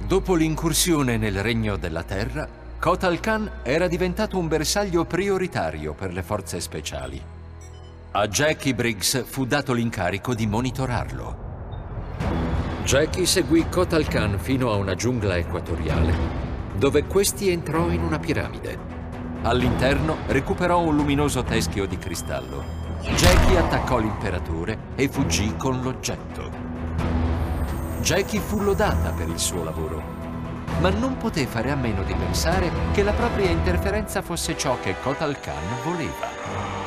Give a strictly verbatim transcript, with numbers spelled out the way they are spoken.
Dopo l'incursione nel Regno della Terra, Kotal Khan era diventato un bersaglio prioritario per le forze speciali. A Jackie Briggs fu dato l'incarico di monitorarlo. Jackie seguì Kotal Khan fino a una giungla equatoriale, dove questi entrò in una piramide. All'interno recuperò un luminoso teschio di cristallo. Jackie attaccò l'imperatore e fuggì con l'oggetto. Jackie fu lodata per il suo lavoro, ma non poté fare a meno di pensare che la propria interferenza fosse ciò che Kotal Khan voleva.